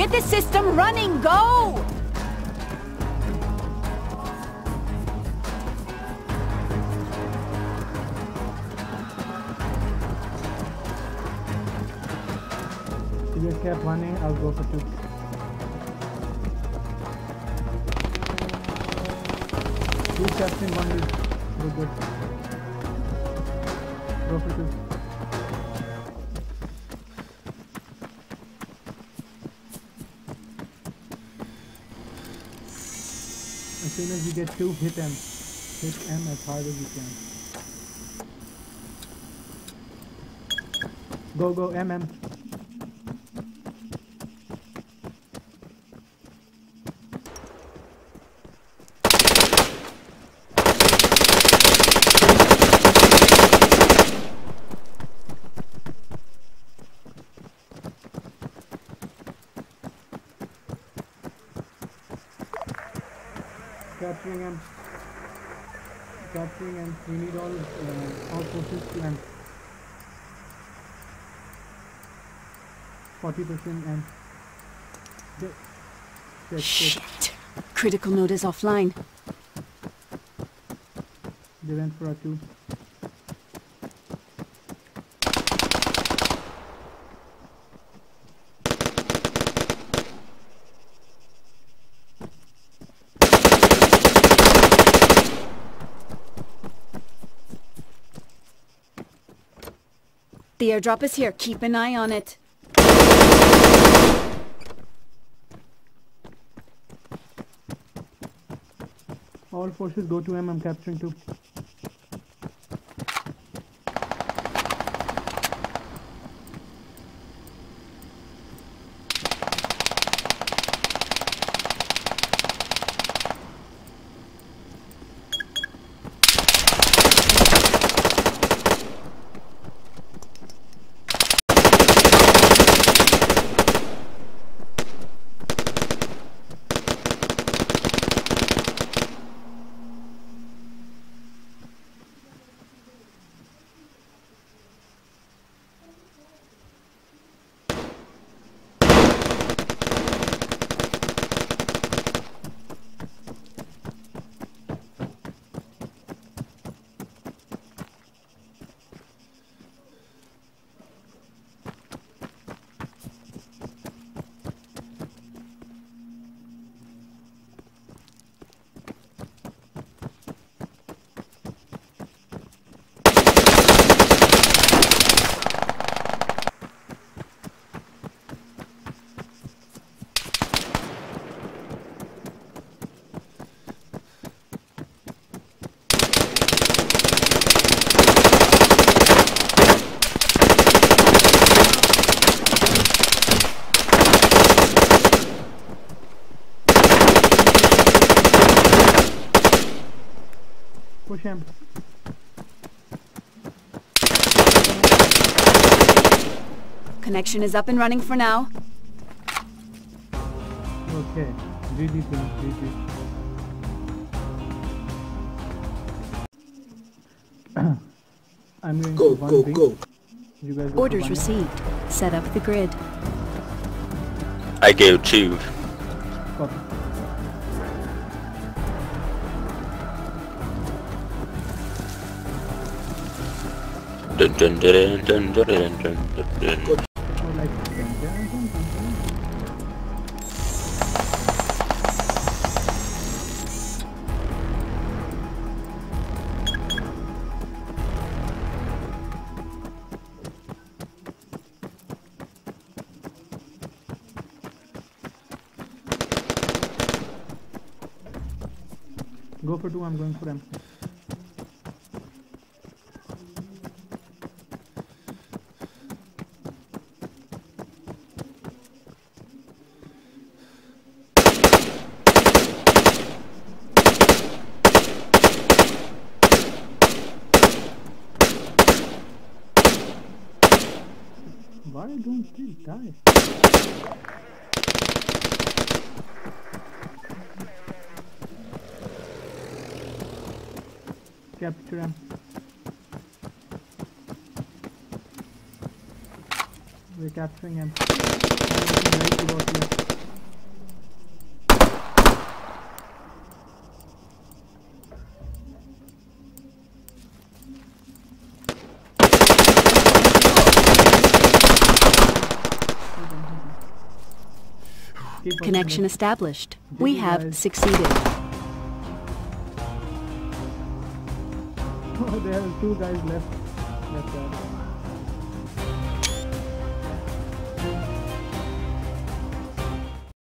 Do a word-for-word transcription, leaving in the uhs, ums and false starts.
Get the system running, go! If you kept running, I'll go for two. Two capturing one lead. Good, good. Go for two. As soon as you get two, hit M. Hit M as hard as you can. Go, go, M, M. Capturing M. Capturing M. We need all, uh, all forces to M. forty percent M. Shit. Shit, shit. Shit. Critical node is offline. They went for a two. The airdrop is here. Keep an eye on it. All forces go to M. I'm capturing two. Push him. Connection is up and running for now. Okay. G G team. G G. I'm going Go, to one go, B. go. You guys go Orders for one A. received. Set up the grid. I go two. Copy. Dun dun dun dun dun dun dun dun dun. More like ten, ten, ten, ten, ten. Go for two, I'm going for M. Why don't they die? Capture him. We're capturing him. I'm looking right about here. escape button Connection left. established. Did We you have guys- succeeded. Oh, there are two guys left. Left side.